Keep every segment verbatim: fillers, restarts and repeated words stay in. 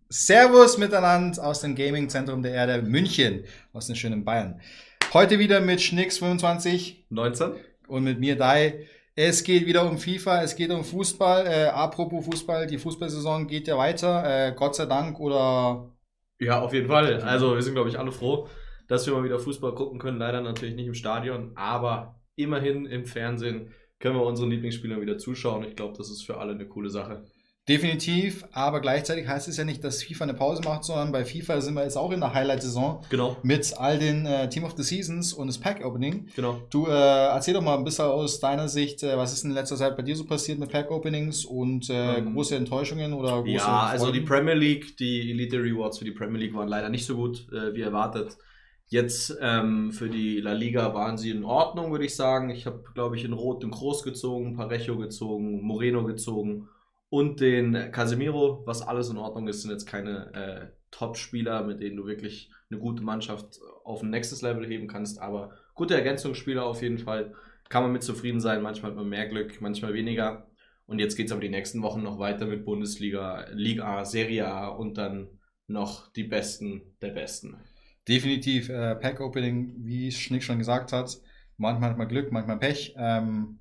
Servus miteinander aus dem Gaming-Zentrum der Erde München, aus dem schönen Bayern. Heute wieder mit Schnicks fünfundzwanzig neunzehn und mit mir Dai. Es geht wieder um FIFA, es geht um Fußball. Äh, apropos Fußball, die Fußballsaison geht ja weiter, äh, Gott sei Dank, oder? Ja, auf jeden Fall. Also wir sind, glaube ich, alle froh, dass wir mal wieder Fußball gucken können. Leider natürlich nicht im Stadion, aber immerhin im Fernsehen können wir unseren Lieblingsspielern wieder zuschauen. Ich glaube, das ist für alle eine coole Sache. Definitiv, aber gleichzeitig heißt es ja nicht, dass FIFA eine Pause macht, sondern bei FIFA sind wir jetzt auch in der Highlight-Saison. Genau. Mit all den äh, Team of the Seasons und das Pack-Opening. Genau. Du äh, erzähl doch mal ein bisschen aus deiner Sicht, äh, was ist in letzter Zeit bei dir so passiert mit Pack-Openings und äh, ähm, große Enttäuschungen oder große Ja, Freuden? also die Premier League, die Elite Rewards für die Premier League waren leider nicht so gut, äh, wie erwartet. Jetzt ähm, für die La Liga waren sie in Ordnung, würde ich sagen. Ich habe, glaube ich, in Rot den Kroos gezogen, Parejo gezogen, Moreno gezogen und den Casemiro, was alles in Ordnung ist, sind jetzt keine äh, Top-Spieler, mit denen du wirklich eine gute Mannschaft auf ein nächstes Level heben kannst, aber gute Ergänzungsspieler auf jeden Fall. Kann man mit zufrieden sein, manchmal hat man mehr Glück, manchmal weniger. Und jetzt geht es aber die nächsten Wochen noch weiter mit Bundesliga, Liga A, Serie A und dann noch die Besten der Besten. Definitiv, äh, Pack-Opening, wie Schnick schon gesagt hat, manchmal hat man Glück, manchmal Pech. Ähm,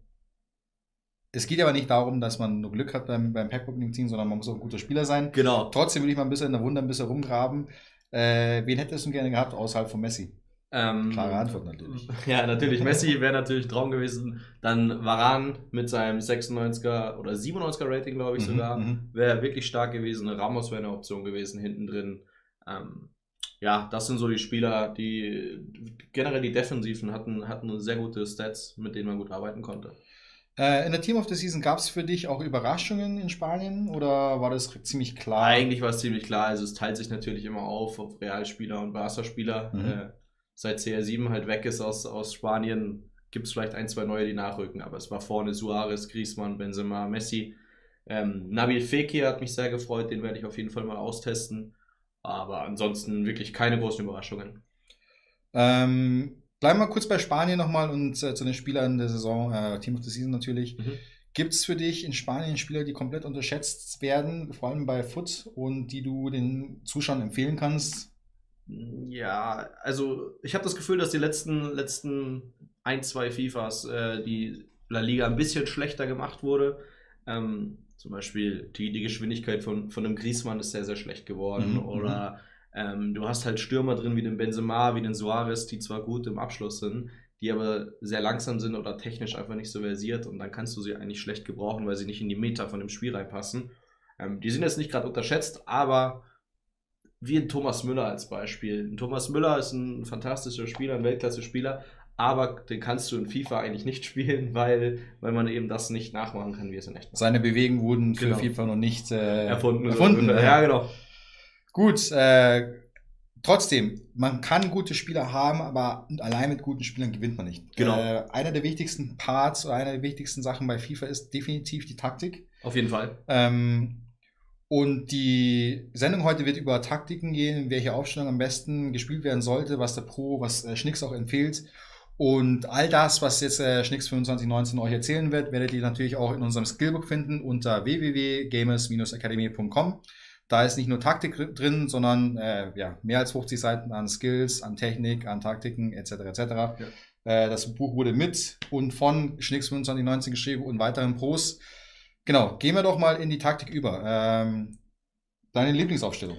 es geht aber nicht darum, dass man nur Glück hat beim, beim Pack-Opening ziehen, sondern man muss auch ein guter Spieler sein. Genau. Trotzdem will ich mal ein bisschen in der Wunde ein bisschen rumgraben. Äh, wen hättest du gerne gehabt, außerhalb von Messi? Ähm, Klare Antwort natürlich. Ja, natürlich. Messi wäre natürlich ein Traum gewesen. Dann Varane mit seinem sechsundneunziger oder siebenundneunziger Rating, glaube ich, Mhm, sogar. mhm. Wäre wirklich stark gewesen. Ramos wäre eine Option gewesen, hinten drin. Ähm, ja, das sind so die Spieler, die generell die Defensiven hatten, hatten sehr gute Stats, mit denen man gut arbeiten konnte. Äh, in der Team of the Season gab es für dich auch Überraschungen in Spanien oder war das ziemlich klar? Eigentlich war es ziemlich klar. Also es teilt sich natürlich immer auf auf Realspieler und Barca-Spieler. Mhm. Äh, seit C R sieben halt weg ist aus, aus Spanien, gibt es vielleicht ein, zwei neue, die nachrücken. Aber es war vorne Suarez, Griezmann, Benzema, Messi. Ähm, Nabil Fekir hat mich sehr gefreut, den werde ich auf jeden Fall mal austesten. Aber ansonsten wirklich keine großen Überraschungen. Ähm, bleiben wir kurz bei Spanien nochmal und äh, zu den Spielern der Saison, äh, Team of the Season natürlich. Mhm. Gibt es für dich in Spanien Spieler, die komplett unterschätzt werden, vor allem bei Foot, und die du den Zuschauern empfehlen kannst? Ja, also ich habe das Gefühl, dass die letzten, letzten ein, zwei FIFAs äh, die La Liga ein bisschen schlechter gemacht wurde. Ähm, zum Beispiel die, die Geschwindigkeit von, von einem Griezmann ist sehr, sehr schlecht geworden. Mhm, Oder ähm, du hast halt Stürmer drin wie den Benzema, wie den Suarez, die zwar gut im Abschluss sind, die aber sehr langsam sind oder technisch einfach nicht so versiert. Und dann kannst du sie eigentlich schlecht gebrauchen, weil sie nicht in die Meta von dem Spiel reinpassen. Ähm, die sind jetzt nicht gerade unterschätzt, aber wie ein Thomas Müller als Beispiel. Ein Thomas Müller ist ein fantastischer Spieler, ein Weltklasse-Spieler, aber den kannst du in FIFA eigentlich nicht spielen, weil, weil man eben das nicht nachmachen kann, wie es in echt macht. Seine Bewegungen wurden für Genau. FIFA noch nicht äh, Erfunden. erfunden. Ja, ja, genau. Gut, äh, trotzdem, man kann gute Spieler haben, aber allein mit guten Spielern gewinnt man nicht. Genau. Äh, einer der wichtigsten Parts oder einer der wichtigsten Sachen bei FIFA ist definitiv die Taktik. Auf jeden Fall. Ähm, und die Sendung heute wird über Taktiken gehen, welche Aufstellung am besten gespielt werden sollte, was der Pro, was äh, Schnicks auch empfiehlt. Und all das, was jetzt äh, Schnicks fünfundzwanzig neunzehn euch erzählen wird, werdet ihr natürlich auch in unserem Skillbook finden unter w w w punkt gamers Bindestrich academy punkt com. Da ist nicht nur Taktik drin, sondern äh, ja, mehr als fünfzig Seiten an Skills, an Technik, an Taktiken et cetera et cetera. Ja. Äh, das Buch wurde mit und von Schnicks fünfundzwanzig neunzehn geschrieben und weiteren Pros. Genau, gehen wir doch mal in die Taktik über. Ähm, deine Lieblingsaufstellung?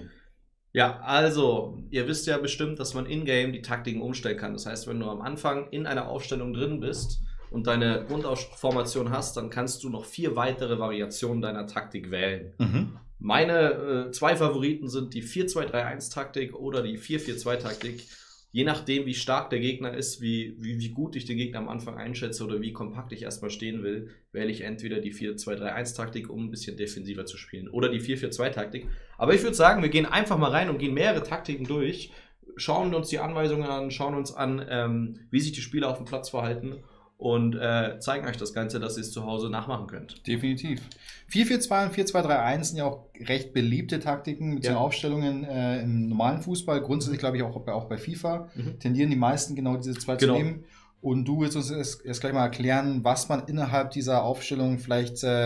Ja, also, ihr wisst ja bestimmt, dass man in-game die Taktiken umstellen kann. Das heißt, wenn du am Anfang in einer Aufstellung drin bist und deine Grundformation hast, dann kannst du noch vier weitere Variationen deiner Taktik wählen. Mhm. Meine äh, zwei Favoriten sind die vier zwei drei eins Taktik oder die vier vier zwei Taktik. Je nachdem, wie stark der Gegner ist, wie, wie, wie gut ich den Gegner am Anfang einschätze oder wie kompakt ich erstmal stehen will, wähle ich entweder die vier zwei drei eins Taktik, um ein bisschen defensiver zu spielen, oder die vier vier zwei Taktik. Aber ich würde sagen, wir gehen einfach mal rein und gehen mehrere Taktiken durch, schauen uns die Anweisungen an, schauen uns an, ähm, wie sich die Spieler auf dem Platz verhalten und äh, zeigen euch das Ganze, dass ihr es zu Hause nachmachen könnt. Definitiv. vier vier zwei und vier zwei drei eins sind ja auch recht beliebte Taktiken mit Ja. den Aufstellungen äh, im normalen Fußball. Grundsätzlich glaube ich auch bei, auch bei FIFA Mhm. tendieren die meisten genau diese zwei Genau. zu nehmen. Und du willst uns erst, erst gleich mal erklären, was man innerhalb dieser Aufstellung vielleicht äh,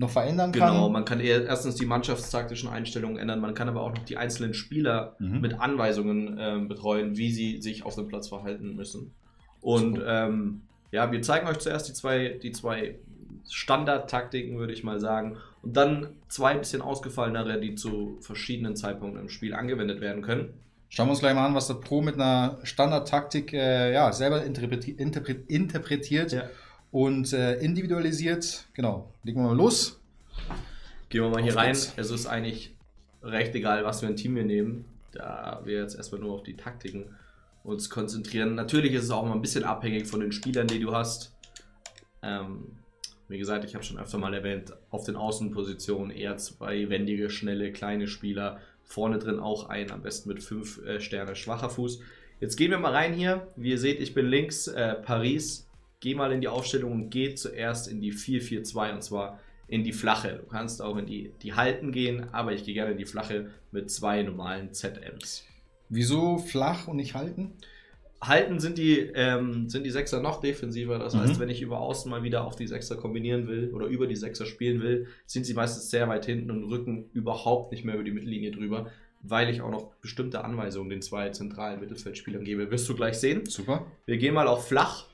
noch verändern kann. Genau, man kann eher erstens die mannschaftstaktischen Einstellungen ändern, man kann aber auch noch die einzelnen Spieler mhm. mit Anweisungen ähm, betreuen, wie sie sich auf dem Platz verhalten müssen. Und ähm, ja, wir zeigen euch zuerst die zwei, die zwei Standardtaktiken, würde ich mal sagen, und dann zwei bisschen ausgefallenere, die zu verschiedenen Zeitpunkten im Spiel angewendet werden können. Schauen wir uns gleich mal an, was der Pro mit einer Standardtaktik äh, ja, selber interpreti interpret interpretiert ja. und äh, individualisiert. Genau, legen wir mal los. Gehen wir mal hier rein. Es ist eigentlich recht egal, was für ein Team wir nehmen, da wir jetzt erstmal nur auf die Taktiken uns konzentrieren. Natürlich ist es auch mal ein bisschen abhängig von den Spielern, die du hast. Ähm, wie gesagt, ich habe schon öfter mal erwähnt, auf den Außenpositionen eher zwei wendige, schnelle, kleine Spieler. Vorne drin auch ein, am besten mit fünf äh, Sterne schwacher Fuß. Jetzt gehen wir mal rein hier. Wie ihr seht, ich bin links, äh, Paris. Geh mal in die Aufstellung und geh zuerst in die vier vier zwei und zwar in die flache. Du kannst auch in die, die Halten gehen, aber ich gehe gerne in die flache mit zwei normalen Z Ms. Wieso flach und nicht halten? Halten sind die, ähm, sind die Sechser noch defensiver. Das mhm. heißt, wenn ich über Außen mal wieder auf die Sechser kombinieren will oder über die Sechser spielen will, sind sie meistens sehr weit hinten und rücken überhaupt nicht mehr über die Mittellinie drüber, weil ich auch noch bestimmte Anweisungen den zwei zentralen Mittelfeldspielern gebe. Wirst du gleich sehen. Super. Wir gehen mal auf flach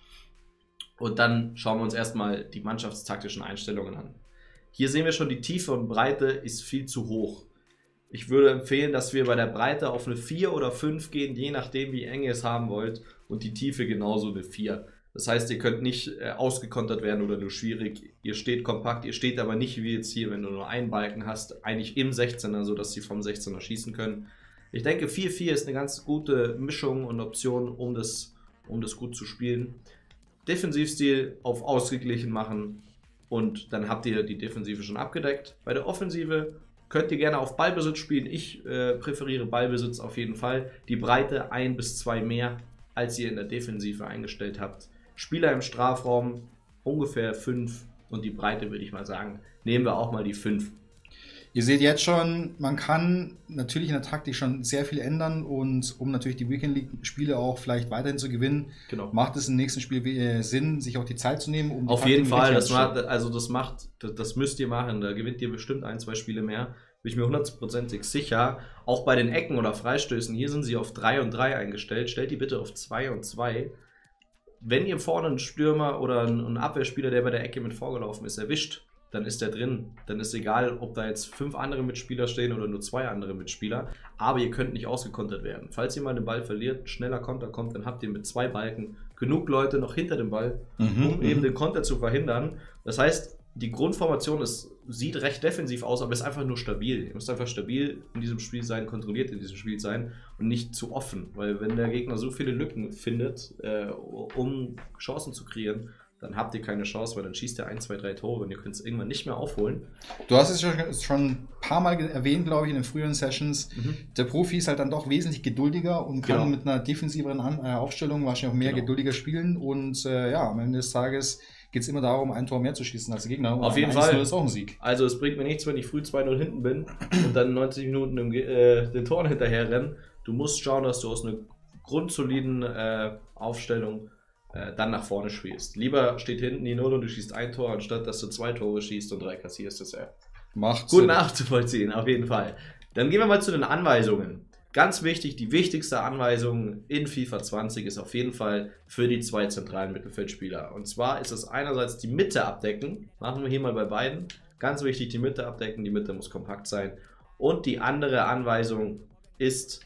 und dann schauen wir uns erstmal die mannschaftstaktischen Einstellungen an. Hier sehen wir schon, die Tiefe und Breite ist viel zu hoch. Ich würde empfehlen, dass wir bei der Breite auf eine vier oder fünf gehen, je nachdem, wie eng ihr es haben wollt. Und die Tiefe genauso eine vier. Das heißt, ihr könnt nicht äh, ausgekontert werden oder nur schwierig. Ihr steht kompakt, ihr steht aber nicht wie jetzt hier, wenn du nur einen Balken hast, eigentlich im sechzehner, sodass sie vom sechzehner schießen können. Ich denke, vier vier ist eine ganz gute Mischung und Option, um das, um das gut zu spielen. Defensivstil auf ausgeglichen machen und dann habt ihr die Defensive schon abgedeckt. Bei der Offensive könnt ihr gerne auf Ballbesitz spielen. Ich äh, präferiere Ballbesitz auf jeden Fall. Die Breite ein bis zwei mehr, als ihr in der Defensive eingestellt habt. Spieler im Strafraum ungefähr fünf und die Breite würde ich mal sagen, nehmen wir auch mal die fünf. Ihr seht jetzt schon, man kann natürlich in der Taktik schon sehr viel ändern und um natürlich die Weekend League Spiele auch vielleicht weiterhin zu gewinnen, genau. macht es im nächsten Spiel äh, Sinn, sich auch die Zeit zu nehmen. Um Auf jeden Fall, das macht, also das macht, das, das müsst ihr machen, da gewinnt ihr bestimmt ein, zwei Spiele mehr, bin ich mir hundertprozentig sicher. Auch bei den Ecken oder Freistößen, hier sind sie auf drei und drei eingestellt, stellt die bitte auf zwei und zwei. Wenn ihr vorne einen Stürmer oder einen Abwehrspieler, der bei der Ecke mit vorgelaufen ist, erwischt, dann ist der drin. Dann ist egal, ob da jetzt fünf andere Mitspieler stehen oder nur zwei andere Mitspieler. Aber ihr könnt nicht ausgekontert werden. Falls ihr mal den Ball verliert, schneller Konter kommt, dann habt ihr mit zwei Balken genug Leute noch hinter dem Ball, mhm, um eben den Konter zu verhindern. Das heißt, die Grundformation ist, sieht recht defensiv aus, aber ist einfach nur stabil. Ihr müsst einfach stabil in diesem Spiel sein, kontrolliert in diesem Spiel sein und nicht zu offen. Weil wenn der Gegner so viele Lücken findet, äh, um Chancen zu kreieren, dann habt ihr keine Chance, weil dann schießt ihr ein, zwei, drei Tore und ihr könnt es irgendwann nicht mehr aufholen. Du hast es schon, schon ein paar Mal erwähnt, glaube ich, in den früheren Sessions. Mhm. Der Profi ist halt dann doch wesentlich geduldiger und kann genau. mit einer defensiveren An äh, Aufstellung wahrscheinlich auch mehr genau. geduldiger spielen. Und äh, ja, am Ende des Tages geht es immer darum, ein Tor mehr zu schießen als der Gegner. Und auf jeden Fall. Ist auch ein Sieg. Also es bringt mir nichts, wenn ich früh zwei null hinten bin und dann neunzig Minuten im, äh, den Toren hinterher rennen. Du musst schauen, dass du aus einer grundsoliden äh, Aufstellung äh, dann nach vorne spielst. Lieber steht hinten die Null und du schießt ein Tor, anstatt dass du zwei Tore schießt und drei kassierst. Das ja macht gut nachzuvollziehen, auf jeden Fall. Dann gehen wir mal zu den Anweisungen. Ganz wichtig, die wichtigste Anweisung in FIFA zwanzig ist auf jeden Fall für die zwei zentralen Mittelfeldspieler. Und zwar ist es einerseits die Mitte abdecken. Machen wir hier mal bei beiden. Ganz wichtig, die Mitte abdecken. Die Mitte muss kompakt sein. Und die andere Anweisung ist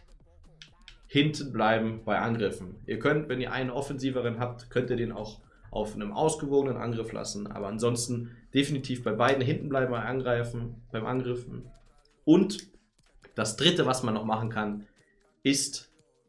hinten bleiben bei Angriffen. Ihr könnt, wenn ihr einen offensiveren habt, könnt ihr den auch auf einem ausgewogenen Angriff lassen. Aber ansonsten definitiv bei beiden hinten bleiben bei Angreifen, beim Angriffen. Und das dritte, was man noch machen kann, ist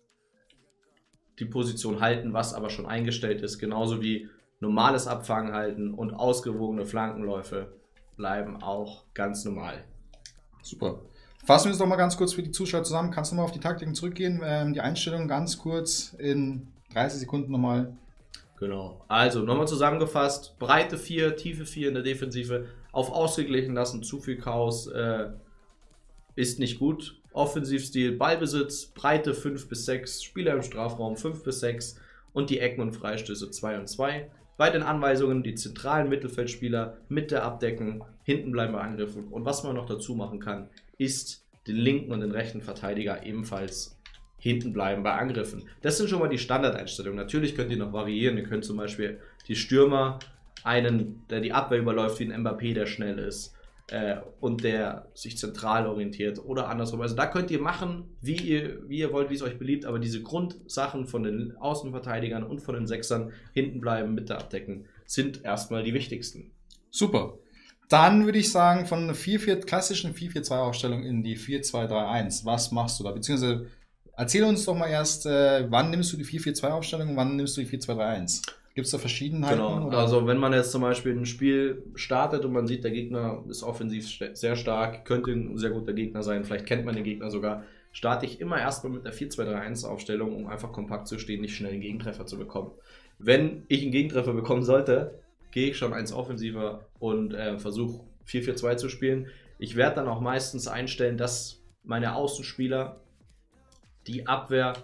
die Position halten, was aber schon eingestellt ist. Genauso wie normales Abfangen halten und ausgewogene Flankenläufe bleiben auch ganz normal. Super. Fassen wir es doch mal ganz kurz für die Zuschauer zusammen. Kannst du mal auf die Taktiken zurückgehen? Ähm, die Einstellung ganz kurz in dreißig Sekunden nochmal. Genau. Also nochmal zusammengefasst. Breite vier, Tiefe vier in der Defensive. Auf ausgeglichen lassen. Zu viel Chaos äh, ist nicht gut. Offensivstil, Ballbesitz, Breite fünf bis sechs. Spieler im Strafraum fünf bis sechs. Und die Ecken und Freistöße zwei und zwei. bei den Anweisungen die zentralen Mittelfeldspieler mit der abdecken, hinten bleiben bei Angriffen. Und was man noch dazu machen kann, ist den linken und den rechten Verteidiger ebenfalls hinten bleiben bei Angriffen. Das sind schon mal die Standardeinstellungen. Natürlich könnt ihr noch variieren. Ihr könnt zum Beispiel die Stürmer, einen, der die Abwehr überläuft, wie ein Mbappé, der schnell ist äh, und der sich zentral orientiert oder andersrum. Also da könnt ihr machen, wie ihr, wie ihr wollt, wie es euch beliebt, aber diese Grundsachen von den Außenverteidigern und von den Sechsern hinten bleiben, Mitte abdecken, sind erstmal die wichtigsten. Super. Dann würde ich sagen, von einer vier vier, klassischen vier vier zwei Aufstellung in die vier zwei drei eins. Was machst du da? Beziehungsweise erzähl uns doch mal erst, äh, wann nimmst du die vier vier zwei Aufstellung und wann nimmst du die vier zwei drei eins? Gibt es da Verschiedenheiten? Genau, oder? Also wenn man jetzt zum Beispiel ein Spiel startet und man sieht, der Gegner ist offensiv sehr stark, könnte ein sehr guter Gegner sein, vielleicht kennt man den Gegner sogar, starte ich immer erstmal mit der vier zwei drei eins Aufstellung, um einfach kompakt zu stehen, nicht schnell einen Gegentreffer zu bekommen. Wenn ich einen Gegentreffer bekommen sollte, gehe ich schon eins offensiver und äh, versuche vier vier zwei zu spielen. Ich werde dann auch meistens einstellen, dass meine Außenspieler die Abwehr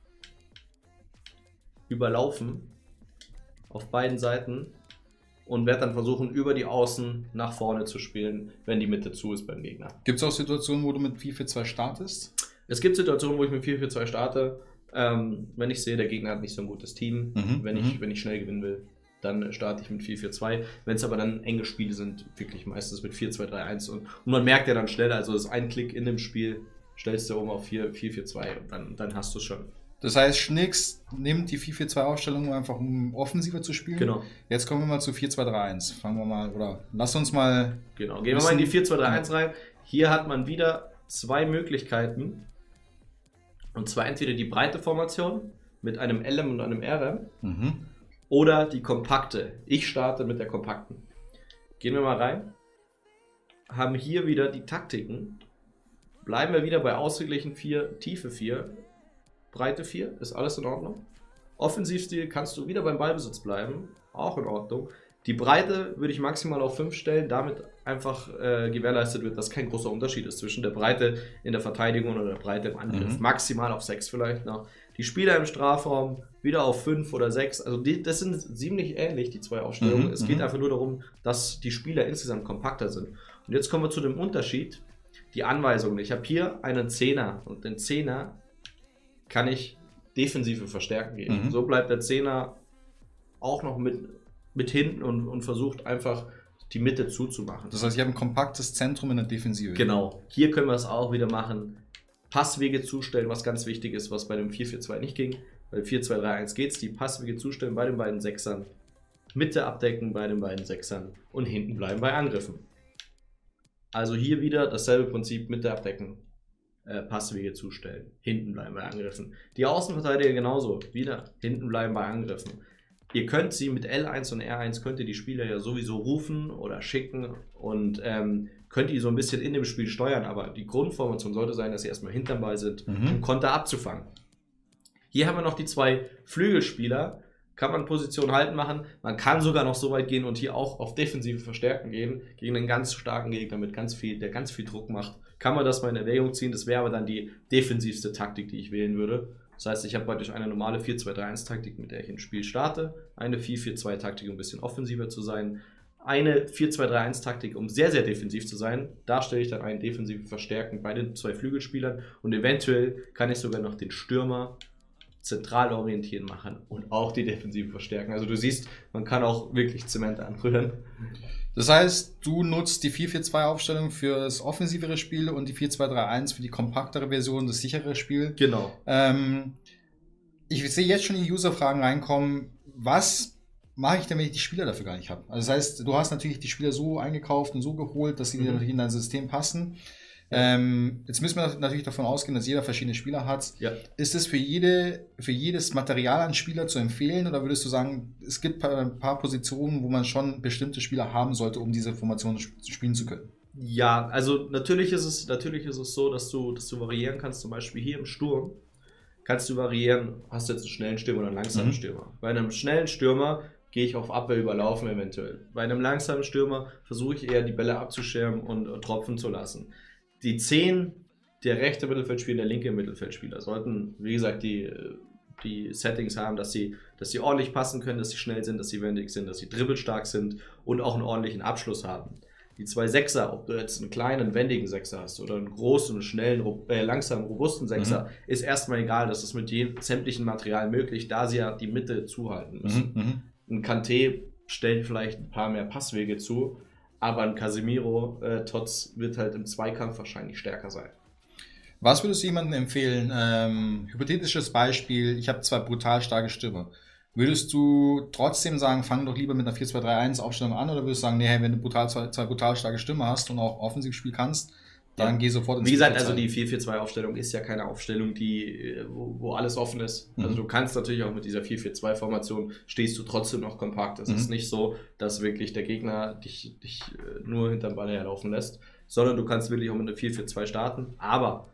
überlaufen auf beiden Seiten und werde dann versuchen, über die Außen nach vorne zu spielen, wenn die Mitte zu ist beim Gegner. Gibt es auch Situationen, wo du mit vier vier zwei startest? Es gibt Situationen, wo ich mit vier vier zwei starte, ähm, wenn ich sehe, der Gegner hat nicht so ein gutes Team, Mhm, wenn, ich, mhm. wenn ich schnell gewinnen will. Dann starte ich mit vier vier zwei. Wenn es aber dann enge Spiele sind, wirklich meistens mit vier zwei drei eins. Und, und man merkt ja dann schnell, also das ist ein Klick in dem Spiel, stellst du um auf vier vier zwei und dann, dann hast du es schon. Das heißt, Schnicks nimmt die vier vier zwei Aufstellung einfach, um offensiver zu spielen. Genau. Jetzt kommen wir mal zu vier zwei drei eins. Fangen wir mal, oder lass uns mal... Genau, gehen wir mal in die vier zwei drei eins rein. Hier hat man wieder zwei Möglichkeiten. Und zwar entweder die breite Formation mit einem L M und einem R M. Mhm. Oder die kompakte. Ich starte mit der kompakten. Gehen wir mal rein. Haben hier wieder die Taktiken. Bleiben wir wieder bei ausgeglichen vier, Tiefe vier, Breite vier. Ist alles in Ordnung. Offensivstil kannst du wieder beim Ballbesitz bleiben. Auch in Ordnung. Die Breite würde ich maximal auf fünf stellen, damit einfach äh, gewährleistet wird, dass kein großer Unterschied ist zwischen der Breite in der Verteidigung oder der Breite im Angriff. Mhm. Maximal auf sechs vielleicht noch. Die Spieler im Strafraum wieder auf fünf oder sechs. Also die, das sind ziemlich ähnlich, die zwei Aufstellungen. Mhm, es geht mhm. einfach nur darum, dass die Spieler insgesamt kompakter sind. Und jetzt kommen wir zu dem Unterschied. Die Anweisungen. Ich habe hier einen Zehner und den Zehner kann ich defensive Verstärken geben. Mhm. So bleibt der Zehner auch noch mit, mit hinten und, und versucht einfach die Mitte zuzumachen. Das heißt, ich habe ein kompaktes Zentrum in der Defensive. Genau. Hier können wir es auch wieder machen. Passwege zustellen, was ganz wichtig ist, was bei dem vier vier zwei nicht ging. Bei vier zwei drei eins geht es. Die Passwege zustellen bei den beiden Sechsern. Mitte abdecken bei den beiden Sechsern und hinten bleiben bei Angriffen. Also hier wieder dasselbe Prinzip, Mitte abdecken, äh, Passwege zustellen, hinten bleiben bei Angriffen. Die Außenverteidiger genauso, wieder hinten bleiben bei Angriffen. Ihr könnt sie mit L eins und R eins, könnt ihr die Spieler ja sowieso rufen oder schicken und ähm, könnt ihr so ein bisschen in dem Spiel steuern, aber die Grundformation sollte sein, dass sie erstmal hinterm Ball sind, Mhm. um Konter abzufangen. Hier haben wir noch die zwei Flügelspieler, kann man Position halten machen, man kann sogar noch so weit gehen und hier auch auf defensive Verstärken gehen, gegen einen ganz starken Gegner, mit ganz viel, der ganz viel Druck macht, kann man das mal in Erwägung ziehen, das wäre aber dann die defensivste Taktik, die ich wählen würde. Das heißt, ich habe praktisch eine normale vier zwei drei eins Taktik, mit der ich ins Spiel starte, eine vier vier zwei Taktik, um ein bisschen offensiver zu sein, eine vier zwei drei eins Taktik, um sehr, sehr defensiv zu sein. Da stelle ich dann ein defensive Verstärken bei den zwei Flügelspielern und eventuell kann ich sogar noch den Stürmer zentral orientieren machen und auch die Defensive verstärken. Also du siehst, man kann auch wirklich Zement anrühren. Das heißt, du nutzt die vier vier zwei Aufstellung für das offensivere Spiel und die vier zwei drei eins für die kompaktere Version, das sichere Spiel. Genau. Ähm, ich sehe jetzt schon die User-Fragen reinkommen. Was mache ich denn, wenn ich die Spieler dafür gar nicht habe? Also das heißt, du hast natürlich die Spieler so eingekauft und so geholt, dass sie Mhm. natürlich in dein System passen. Ähm, jetzt müssen wir natürlich davon ausgehen, dass jeder verschiedene Spieler hat. Ja. Ist es für, jede, für jedes Material an Spieler zu empfehlen oder würdest du sagen, es gibt ein paar Positionen, wo man schon bestimmte Spieler haben sollte, um diese Formation sp- spielen zu können? Ja, also natürlich ist es, natürlich ist es so, dass du, dass du variieren kannst. Zum Beispiel hier im Sturm kannst du variieren, hast du jetzt einen schnellen Stürmer oder einen langsamen Mhm. Stürmer. Bei einem schnellen Stürmer gehe ich auf Abwehr überlaufen eventuell. Bei einem langsamen Stürmer versuche ich eher die Bälle abzuschirmen und äh, tropfen zu lassen. Die zehn, der rechte Mittelfeldspieler, der linke Mittelfeldspieler, sollten, wie gesagt, die, die Settings haben, dass sie, dass sie ordentlich passen können, dass sie schnell sind, dass sie wendig sind, dass sie dribbelstark sind und auch einen ordentlichen Abschluss haben. Die zwei Sechser, ob du jetzt einen kleinen, wendigen Sechser hast oder einen großen, schnellen, äh, langsamen, robusten Sechser, mhm. ist erstmal egal. Das ist mit jedem sämtlichen Material möglich, da sie ja die Mitte zuhalten müssen. Mhm. Ein Kanté stellt vielleicht ein paar mehr Passwege zu, aber ein Casemiro, äh, Tots, wird halt im Zweikampf wahrscheinlich stärker sein. Was würdest du jemandem empfehlen? Ähm, hypothetisches Beispiel, ich habe zwei brutal starke Stürmer. Würdest du trotzdem sagen, fang doch lieber mit einer vier zwei drei eins Aufstellung an, oder würdest du sagen, nee, wenn du brutal, zwei, zwei brutal starke Stürmer hast und auch offensiv spielen kannst, dann ja. geh sofort ins Wie gesagt, also die vier vier zwei Aufstellung ist ja keine Aufstellung, die, wo, wo alles offen ist. Mhm. Also du kannst natürlich auch mit dieser vier vier zwei Formation stehst du trotzdem noch kompakt. Es mhm. ist nicht so, dass wirklich der Gegner dich, dich nur hinterm Ball herlaufen lässt, sondern du kannst wirklich auch mit einer vier vier zwei starten. Aber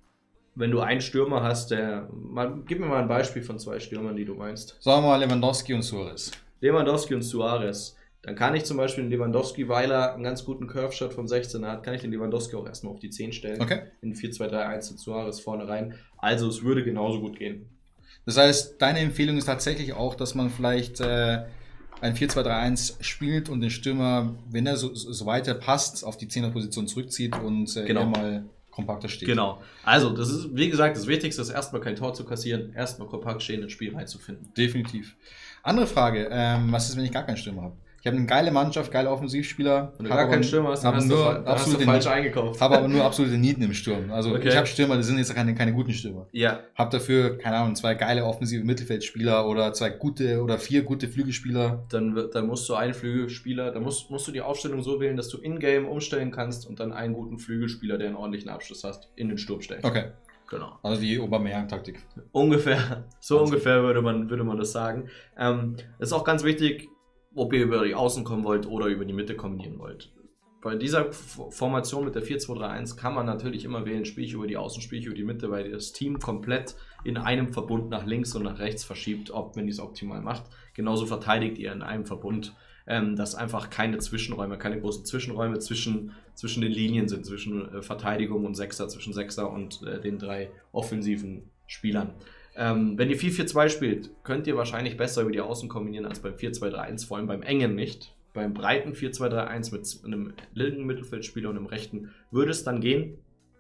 wenn du einen Stürmer hast, der, mal, gib mir mal ein Beispiel von zwei Stürmern, die du meinst. Sagen wir mal Lewandowski und Suarez. Lewandowski und Suarez. Dann kann ich zum Beispiel den Lewandowski, weil er einen ganz guten Curve-Shot vom sechzehner hat, kann ich den Lewandowski auch erstmal auf die zehn stellen. Okay. In vier zwei drei eins und Suarez vorne rein. Also es würde genauso gut gehen. Das heißt, deine Empfehlung ist tatsächlich auch, dass man vielleicht äh, ein vier zwei drei eins spielt und den Stürmer, wenn er so, so weiter passt, auf die zehner-Position zurückzieht und äh, genau. mal kompakter steht. Genau. Also, das ist, wie gesagt, das Wichtigste ist erstmal kein Tor zu kassieren, erstmal kompakt stehen, ins Spiel reinzufinden. Definitiv. Andere Frage, ähm, was ist, wenn ich gar keinen Stürmer habe? Ich habe eine geile Mannschaft, geile Offensivspieler. Wenn du gar keinen Stürmer hast, dann hast, nur du, dann hast du falsch eingekauft. Habe aber nur absolute Nieten im Sturm. Also okay. Ich habe Stürmer, das sind jetzt keine, keine guten Stürmer. Ja. Habe dafür, keine Ahnung, zwei geile offensive Mittelfeldspieler oder zwei gute oder vier gute Flügelspieler. Dann, dann musst du einen Flügelspieler, dann musst, musst du die Aufstellung so wählen, dass du in-game umstellen kannst und dann einen guten Flügelspieler, der einen ordentlichen Abschluss hast, in den Sturm stellen. Okay. Genau. Also die Aubameyang-Taktik. Ungefähr. So also. ungefähr würde man, würde man das sagen. Ähm, ist auch ganz wichtig, ob ihr über die Außen kommen wollt oder über die Mitte kombinieren wollt. Bei dieser Formation mit der vier zwei drei eins kann man natürlich immer wählen, spiele ich über die Außen, spiele ich über die Mitte, weil das Team komplett in einem Verbund nach links und nach rechts verschiebt, ob, wenn ihr es optimal macht. Genauso verteidigt ihr in einem Verbund, ähm, dass einfach keine Zwischenräume, keine großen Zwischenräume zwischen, zwischen den Linien sind, zwischen äh, Verteidigung und Sechser, zwischen Sechser und äh, den drei offensiven Spielern. Ähm, wenn ihr vier vier zwei spielt, könnt ihr wahrscheinlich besser über die Außen kombinieren als beim vier zwei drei eins, vor allem beim engen nicht. Beim breiten vier zwei drei eins mit einem linken Mittelfeldspieler und einem rechten würde es dann gehen.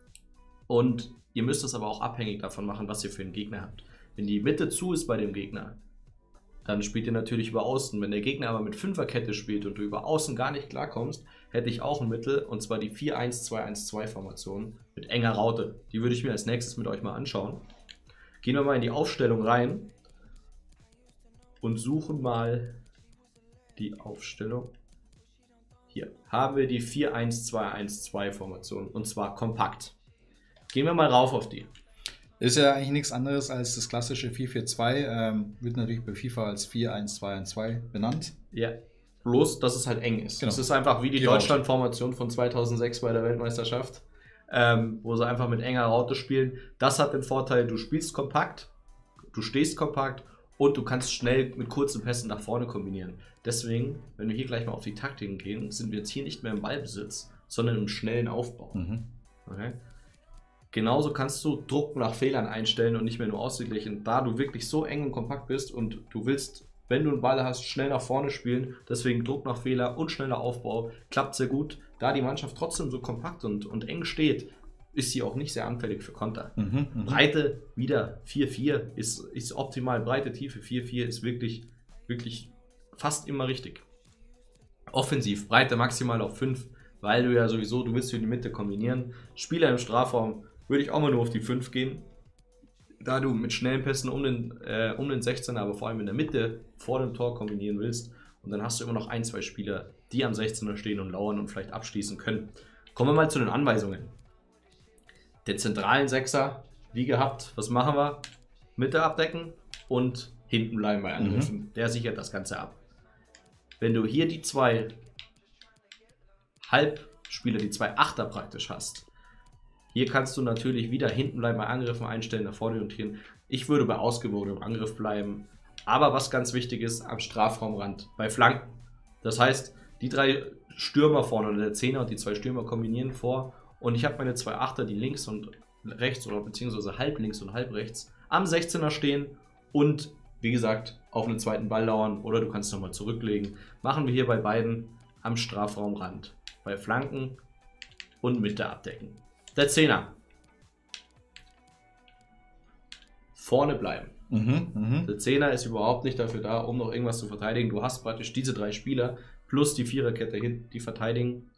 Und ihr müsst es aber auch abhängig davon machen, was ihr für einen Gegner habt. Wenn die Mitte zu ist bei dem Gegner, dann spielt ihr natürlich über Außen. Wenn der Gegner aber mit Fünferkette spielt und du über Außen gar nicht klarkommst, hätte ich auch ein Mittel, und zwar die vier eins zwei eins zwei Formation mit enger Raute. Die würde ich mir als nächstes mit euch mal anschauen. Gehen wir mal in die Aufstellung rein und suchen mal die Aufstellung. Hier haben wir die vier eins zwei eins zwei Formation, und zwar kompakt. Gehen wir mal rauf auf die. Ist ja eigentlich nichts anderes als das klassische vier vier zwei, ähm, wird natürlich bei FIFA als vier eins zwei eins zwei benannt. Ja, bloß, dass es halt eng ist. Es genau. ist einfach wie die, die Deutschland-Formation von zweitausendsechs bei der Weltmeisterschaft. Ähm, wo sie einfach mit enger Raute spielen. Das hat den Vorteil, du spielst kompakt, du stehst kompakt und du kannst schnell mit kurzen Pässen nach vorne kombinieren. Deswegen, wenn wir hier gleich mal auf die Taktiken gehen, sind wir jetzt hier nicht mehr im Ballbesitz, sondern im schnellen Aufbau. Mhm. Okay? Genauso kannst du Druck nach Fehlern einstellen und nicht mehr nur ausgeglichen. Da du wirklich so eng und kompakt bist und du willst, wenn du einen Ball hast, schnell nach vorne spielen, deswegen Druck nach Fehler und schneller Aufbau, klappt sehr gut. Da die Mannschaft trotzdem so kompakt und, und eng steht, ist sie auch nicht sehr anfällig für Konter. Mhm, mh. Breite wieder vier vier ist, ist optimal. Breite, Tiefe vier vier ist wirklich, wirklich fast immer richtig. Offensiv, Breite maximal auf fünf, weil du ja sowieso, du willst für die Mitte kombinieren. Spieler im Strafraum würde ich auch mal nur auf die fünf gehen. Da du mit schnellen Pässen um den, äh, um den sechzehner, aber vor allem in der Mitte vor dem Tor kombinieren willst. Und dann hast du immer noch ein, zwei Spieler, die am sechzehner stehen und lauern und vielleicht abschließen können. Kommen wir mal zu den Anweisungen. Der zentralen Sechser, wie gehabt, was machen wir? Mitte abdecken und hinten bleiben bei Angriffen. Mhm. Der sichert das Ganze ab. Wenn du hier die zwei Halbspieler, die zwei Achter praktisch hast, hier kannst du natürlich wieder hinten bleiben bei Angriffen einstellen, nach vorne orientieren. Ich würde bei ausgewogenem Angriff bleiben. Aber was ganz wichtig ist, am Strafraumrand, bei Flanken. Das heißt, die drei Stürmer vorne oder der Zehner und die zwei Stürmer kombinieren vor. Und ich habe meine zwei Achter, die links und rechts oder beziehungsweise halb links und halb rechts am sechzehner stehen und wie gesagt, auf einen zweiten Ball lauern oder du kannst nochmal zurücklegen. Machen wir hier bei beiden am Strafraumrand. Bei Flanken und Mitte abdecken. Der Zehner. Vorne bleiben. Mhm, mh. Der Zehner ist überhaupt nicht dafür da, um noch irgendwas zu verteidigen. Du hast praktisch diese drei Spieler plus die Viererkette hinten, die verteidigen.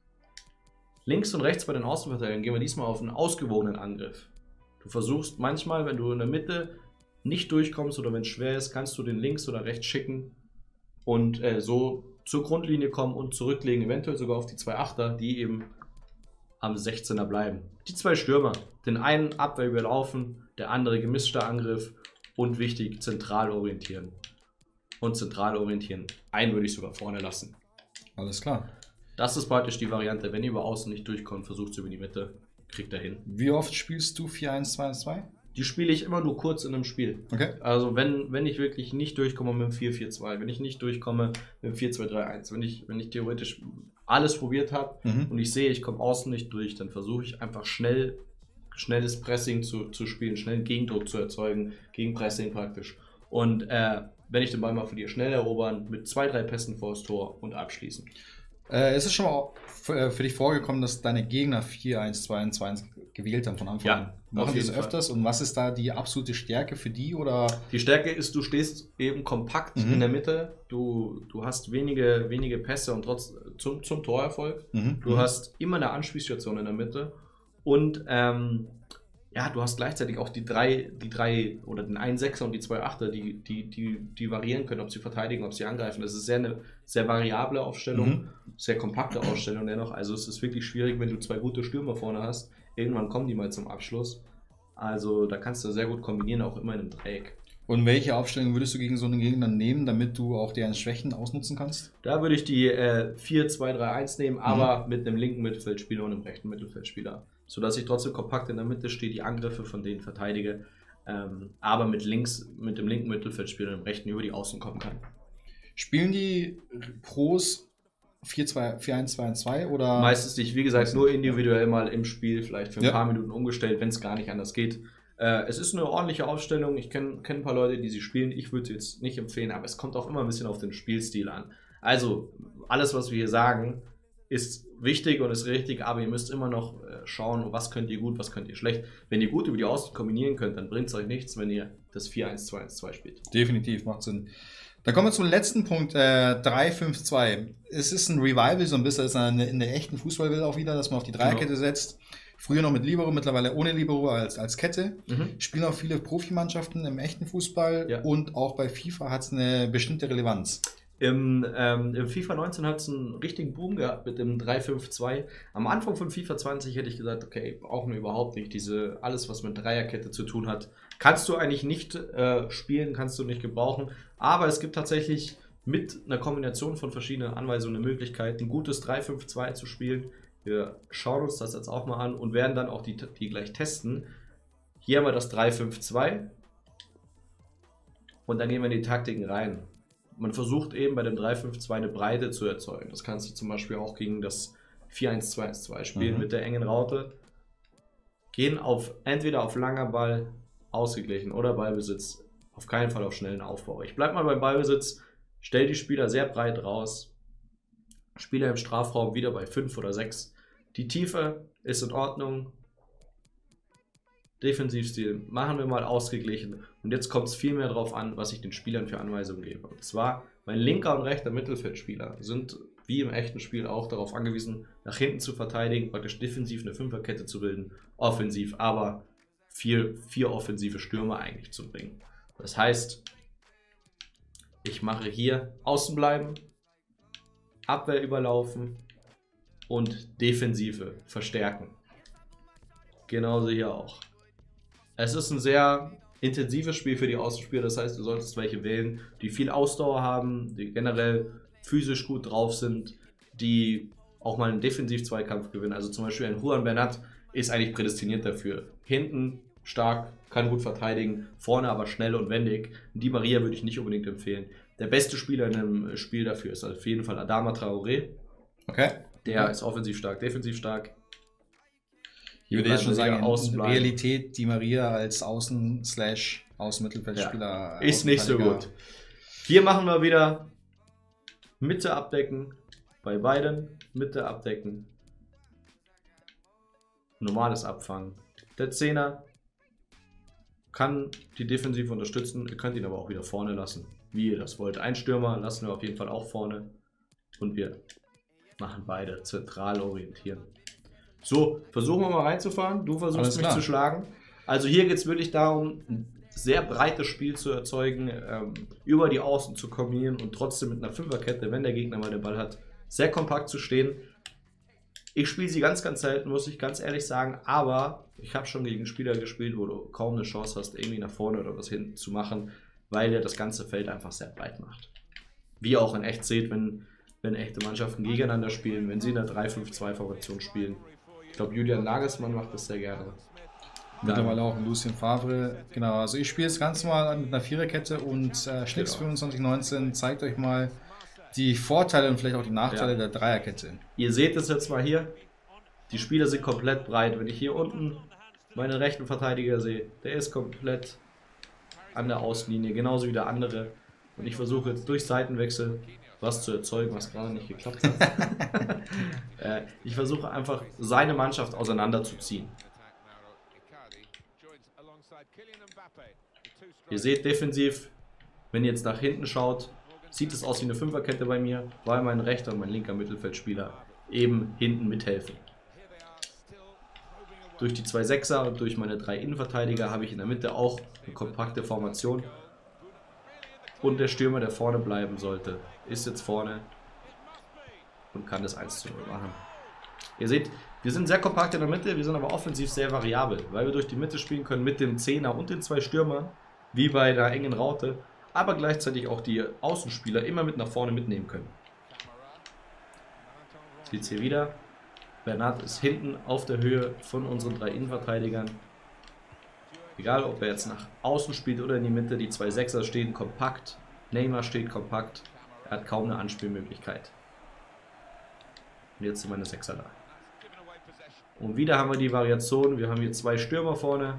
Links und rechts bei den Außenverteidigern gehen wir diesmal auf einen ausgewogenen Angriff. Du versuchst manchmal, wenn du in der Mitte nicht durchkommst oder wenn es schwer ist, kannst du den links oder rechts schicken und äh, so zur Grundlinie kommen und zurücklegen, eventuell sogar auf die zwei Achter, die eben am sechzehner bleiben. Die zwei Stürmer, den einen Abwehr überlaufen, der andere gemischter Angriff und wichtig, zentral orientieren. Und zentral orientieren. Einen würde ich sogar vorne lassen. Alles klar. Das ist praktisch die Variante, wenn ihr über außen nicht durchkommt, versucht es über die Mitte, kriegt er hin. Wie oft spielst du vier eins zwei zwei? Die spiele ich immer nur kurz in einem Spiel. Okay. Also wenn, wenn ich wirklich nicht durchkomme mit dem vier vier zwei, wenn ich nicht durchkomme mit dem vier zwei drei eins, wenn ich, wenn ich theoretisch alles probiert habe Mhm. und ich sehe, ich komme außen nicht durch, dann versuche ich einfach schnell, schnelles Pressing zu, zu spielen, schnell Gegendruck zu erzeugen, Gegenpressing praktisch. Und äh, wenn ich den Ball mal verliere, schnell erobern, mit zwei, drei Pässen vor das Tor und abschließen. Äh, ist es schon mal für, für dich vorgekommen, dass deine Gegner vier eins zwei eins zwei eins gewählt haben von Anfang Ja, an? auf Machen die jeden das Fall. öfters? Und was ist da die absolute Stärke für die? Oder? Die Stärke ist, du stehst eben kompakt Mhm. in der Mitte, du, du hast wenige, wenige Pässe und trotz zum, zum Torerfolg. Mhm. Du hast immer eine Anspielstation in der Mitte und ähm, ja, du hast gleichzeitig auch die drei, die drei oder den einen Sechser und die zwei Achter, die, die, die, die variieren können, ob sie verteidigen, ob sie angreifen. Das ist sehr eine sehr variable Aufstellung, Mhm. sehr kompakte Aufstellung dennoch. Also es ist wirklich schwierig, wenn du zwei gute Stürmer vorne hast. Irgendwann kommen die mal zum Abschluss. Also da kannst du sehr gut kombinieren, auch immer in einem Dreieck. Und welche Aufstellung würdest du gegen so einen Gegner nehmen, damit du auch deren Schwächen ausnutzen kannst? Da würde ich die äh, vier zwei drei eins nehmen, aber mit einem linken Mittelfeldspieler und einem rechten Mittelfeldspieler. Sodass ich trotzdem kompakt in der Mitte stehe, die Angriffe von denen verteidige, ähm, aber mit links, mit dem linken Mittelfeldspieler und dem rechten über die Außen kommen kann. Spielen die Pros vier eins zwei eins zwei oder? Meistens nicht, wie gesagt, nur individuell mal im Spiel, vielleicht für ein Ja. paar Minuten umgestellt, wenn es gar nicht anders geht. Äh, es ist eine ordentliche Aufstellung, ich kenne kenn ein paar Leute, die sie spielen, ich würde sie jetzt nicht empfehlen, aber es kommt auch immer ein bisschen auf den Spielstil an. Also, alles, was wir hier sagen, ist wichtig und ist richtig, aber ihr müsst immer noch äh, schauen, was könnt ihr gut, was könnt ihr schlecht. Wenn ihr gut über die Außen kombinieren könnt, dann bringt es euch nichts, wenn ihr das vier eins zwei eins zwei spielt. Definitiv, macht Sinn. Dann kommen wir zum letzten Punkt, äh, drei fünf zwei. Es ist ein Revival, so ein bisschen ist eine, in der echten Fußballwelt auch wieder, dass man auf die Dreierkette Genau. setzt. Früher noch mit Libero, mittlerweile ohne Libero als, als Kette. Mhm. Spielen auch viele Profimannschaften im echten Fußball Ja. und auch bei FIFA hat es eine bestimmte Relevanz. Im, ähm, Im FIFA neunzehn hat es einen richtigen Boom gehabt mit dem drei fünf zwei. Am Anfang von FIFA zwanzig hätte ich gesagt, okay, brauchen wir überhaupt nicht. Diese, alles, was mit Dreierkette zu tun hat, kannst du eigentlich nicht äh, spielen, kannst du nicht gebrauchen. Aber es gibt tatsächlich mit einer Kombination von verschiedenen Anweisungen eine Möglichkeit, ein gutes drei fünf zwei zu spielen. Wir schauen uns das jetzt auch mal an und werden dann auch die, die gleich testen. Hier haben wir das drei fünf zwei und dann gehen wir in die Taktiken rein. Man versucht eben bei dem drei fünf zwei eine Breite zu erzeugen. Das kannst du zum Beispiel auch gegen das vier eins zwei eins zwei spielen, Mhm. mit der engen Raute. Gehen auf entweder auf langer Ball ausgeglichen oder Ballbesitz. Auf keinen Fall auf schnellen Aufbau. Ich bleibe mal beim Ballbesitz, stell die Spieler sehr breit raus. Spieler im Strafraum wieder bei fünf oder sechs. Die Tiefe ist in Ordnung. Defensivstil machen wir mal ausgeglichen. Und jetzt kommt es viel mehr darauf an, was ich den Spielern für Anweisungen gebe. Und zwar, mein linker und rechter Mittelfeldspieler sind wie im echten Spiel auch darauf angewiesen, nach hinten zu verteidigen, praktisch defensiv eine Fünferkette zu bilden, offensiv aber vier, vier offensive Stürmer eigentlich zu bringen. Das heißt, ich mache hier außen bleiben, Abwehr überlaufen und Defensive verstärken. Genauso hier auch. Es ist ein sehr intensives Spiel für die Außenspieler, das heißt, du solltest welche wählen, die viel Ausdauer haben, die generell physisch gut drauf sind, die auch mal einen Defensiv-Zweikampf gewinnen. Also zum Beispiel ein Juan Bernat ist eigentlich prädestiniert dafür. Hinten stark, kann gut verteidigen, vorne aber schnell und wendig. Die Maria würde ich nicht unbedingt empfehlen. Der beste Spieler in einem Spiel dafür ist auf jeden Fall Adama Traoré. Okay. Der Mhm. ist offensiv stark, defensiv stark. Ich würde jetzt schon sagen, in Außenbleiben. Realität die Maria als Außen slash Außenmittelfeldspieler. Ja, ist nicht so gut. Hier machen wir wieder Mitte abdecken. Bei beiden Mitte abdecken. Normales Abfangen. Der Zehner kann die Defensive unterstützen. Ihr könnt ihn aber auch wieder vorne lassen, wie ihr das wollt. Ein Stürmer lassen wir auf jeden Fall auch vorne. Und wir machen beide zentral orientieren. So, versuchen wir mal reinzufahren. Du versuchst Alles mich klar. zu schlagen. Also hier geht es wirklich darum, ein sehr breites Spiel zu erzeugen, ähm, über die Außen zu kombinieren und trotzdem mit einer Fünferkette, wenn der Gegner mal den Ball hat, sehr kompakt zu stehen. Ich spiele sie ganz, ganz selten, muss ich ganz ehrlich sagen, aber ich habe schon gegen Spieler gespielt, wo du kaum eine Chance hast, irgendwie nach vorne oder was hinten zu machen, weil er das ganze Feld einfach sehr breit macht. Wie ihr auch in echt seht, wenn, wenn echte Mannschaften gegeneinander spielen, wenn sie in der drei fünf zwei Formation spielen. Ich glaube, Julian Nagelsmann macht das sehr gerne. Mittlerweile auch Lucien Favre. Genau, also ich spiele das Ganze mal mit einer Viererkette und äh, Schnicks Genau. fünfundzwanzig neunzehn zeigt euch mal die Vorteile und vielleicht auch die Nachteile Ja. der Dreierkette. Ihr seht es jetzt mal hier. Die Spieler sind komplett breit. Wenn ich hier unten meinen rechten Verteidiger sehe, der ist komplett an der Außenlinie, genauso wie der andere. Und ich versuche jetzt durch Seitenwechsel was zu erzeugen, was gerade nicht geklappt hat. äh, ich versuche einfach seine Mannschaft auseinanderzuziehen. Ihr seht defensiv, wenn ihr jetzt nach hinten schaut, sieht es aus wie eine Fünferkette bei mir, weil mein rechter und mein linker Mittelfeldspieler eben hinten mithelfen. Durch die zwei Sechser und durch meine drei Innenverteidiger habe ich in der Mitte auch eine kompakte Formation. Und der Stürmer, der vorne bleiben sollte, ist jetzt vorne und kann das eins zu null machen. Ihr seht, wir sind sehr kompakt in der Mitte, wir sind aber offensiv sehr variabel, weil wir durch die Mitte spielen können mit dem Zehner und den zwei Stürmern, wie bei der engen Raute, aber gleichzeitig auch die Außenspieler immer mit nach vorne mitnehmen können. Seht ihr wieder, Bernat ist hinten auf der Höhe von unseren drei Innenverteidigern. Egal, ob er jetzt nach außen spielt oder in die Mitte, die zwei Sechser stehen kompakt, Neymar steht kompakt, er hat kaum eine Anspielmöglichkeit. Und jetzt sind meine Sechser da. Und wieder haben wir die Variation, wir haben hier zwei Stürmer vorne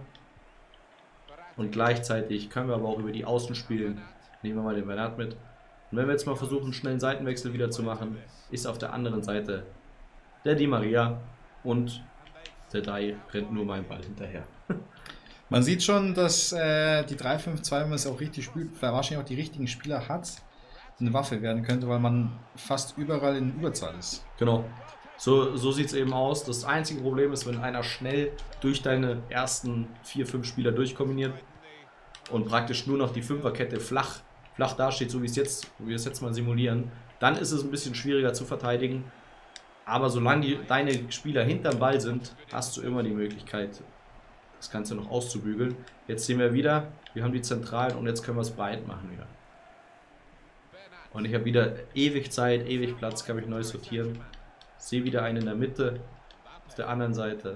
und gleichzeitig können wir aber auch über die Außen spielen. Nehmen wir mal den Bernat mit. Und wenn wir jetzt mal versuchen, einen schnellen Seitenwechsel wieder zu machen, ist auf der anderen Seite der Di Maria und der Dai rennt nur meinen Ball hinterher. Man sieht schon, dass äh, die drei fünf zwei, wenn man es auch richtig spielt, wahrscheinlich auch die richtigen Spieler hat, eine Waffe werden könnte, weil man fast überall in Überzahl ist. Genau. So, so sieht es eben aus. Das einzige Problem ist, wenn einer schnell durch deine ersten vier, fünf Spieler durchkombiniert und praktisch nur noch die Fünferkette flach, flach dasteht, so wie es jetzt, wie wir es jetzt mal simulieren, dann ist es ein bisschen schwieriger zu verteidigen. Aber solange die, deine Spieler hinterm Ball sind, hast du immer die Möglichkeit, das Ganze noch auszubügeln. Jetzt sehen wir wieder, wir haben die Zentralen und jetzt können wir es breit machen wieder. Und ich habe wieder ewig Zeit, ewig Platz, kann mich neu sortieren. Sehe wieder einen in der Mitte, auf der anderen Seite.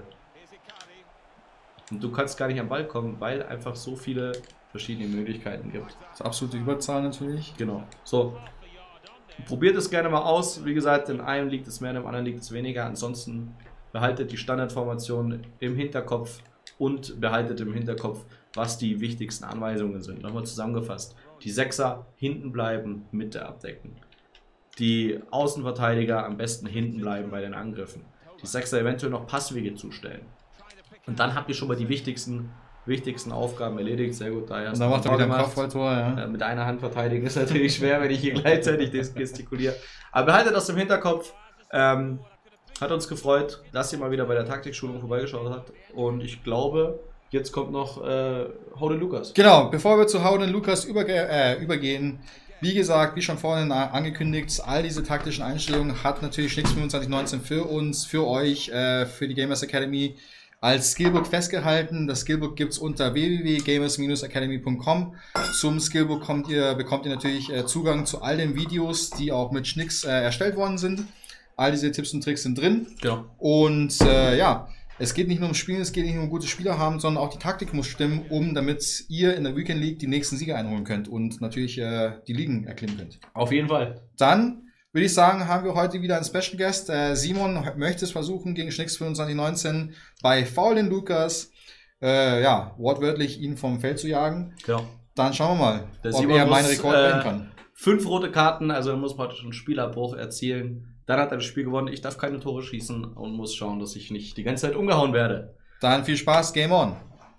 Und du kannst gar nicht am Ball kommen, weil einfach so viele verschiedene Möglichkeiten gibt. Das ist absolute Überzahl natürlich. Genau. So. Probiert es gerne mal aus. Wie gesagt, in einem liegt es mehr, in dem anderen liegt es weniger. Ansonsten behaltet die Standardformation im Hinterkopf und behaltet im Hinterkopf, was die wichtigsten Anweisungen sind. Nochmal zusammengefasst. Die Sechser hinten bleiben, Mitte abdecken. Die Außenverteidiger am besten hinten bleiben bei den Angriffen. Die Sechser eventuell noch Passwege zustellen. Und dann habt ihr schon mal die wichtigsten, wichtigsten Aufgaben erledigt. Sehr gut, da Und dann macht er wieder ein Kopfballtor, ja. Mit einer Hand verteidigen ist natürlich schwer, wenn ich hier gleichzeitig gestikuliere. Aber behaltet das im Hinterkopf. Ähm, hat uns gefreut, dass ihr mal wieder bei der Taktikschulung vorbeigeschaut habt. Und ich glaube, jetzt kommt noch äh, Howden Lukas. Genau, bevor wir zu Howden Lukas überge äh, übergehen, wie gesagt, wie schon vorhin angekündigt, all diese taktischen Einstellungen hat natürlich Schnicks fünfundzwanzig neunzehn für uns, für euch, äh, für die Gamers Academy als Skillbook festgehalten. Das Skillbook gibt es unter w w w punkt gamers academy punkt com. Zum Skillbook kommt ihr, bekommt ihr natürlich äh, Zugang zu all den Videos, die auch mit Schnicks äh, erstellt worden sind. All diese Tipps und Tricks sind drin. Genau. Und äh, ja, es geht nicht nur ums Spielen, es geht nicht nur um gute Spieler haben, sondern auch die Taktik muss stimmen, um damit ihr in der Weekend League die nächsten Siege einholen könnt und natürlich äh, die Ligen erklimmen könnt. Auf jeden Fall. Dann würde ich sagen, haben wir heute wieder einen Special Guest. Äh, Simon möchte es versuchen gegen Schnicks fünfundzwanzig neunzehn bei Howden Lukas. äh, ja, wortwörtlich ihn vom Feld zu jagen. Genau. Dann schauen wir mal, Der ob Simon er meinen muss, Rekord äh, brechen kann. Fünf rote Karten, also er muss praktisch einen Spielabbruch erzielen. Dann hat er das Spiel gewonnen. Ich darf keine Tore schießen und muss schauen, dass ich nicht die ganze Zeit umgehauen werde. Dann viel Spaß, Game On.